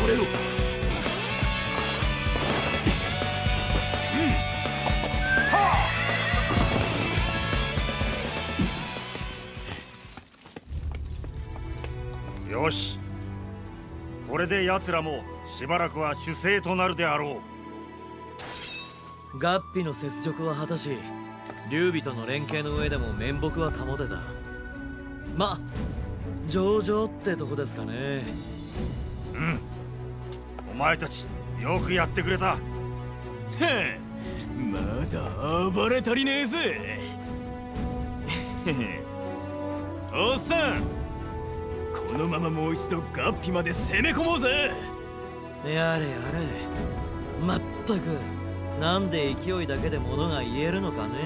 れよ。 よし、これで奴らもしばらくは守勢となるであろう。ガッピの雪辱は果たし、劉備との連携の上でも面目は保てた。ま、上々ってとこですかね。 うん、お前たちよくやってくれた。 へえ、まだ暴れ足りねえぜ。おっさん、このままもう一度ガッピまで攻め込もうぜ。 やれやれ。まったく、なんで勢いだけで物が言えるのかね。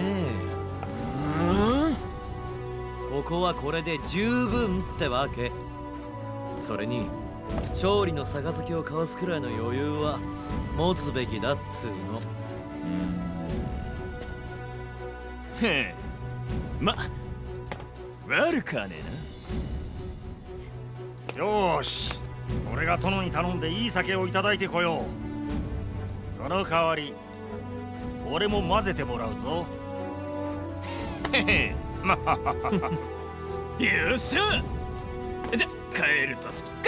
ここはこれで十分ってわけ。それに勝利の杯を交わすくらいの余裕は持つべきだっつうの。 へえ、ま、悪くはねえな。よーし、俺が殿に頼んでいい酒をいただいてこよう。その代わり俺も混ぜてもらうぞ。 へへよっしゃ。じゃ帰るとす。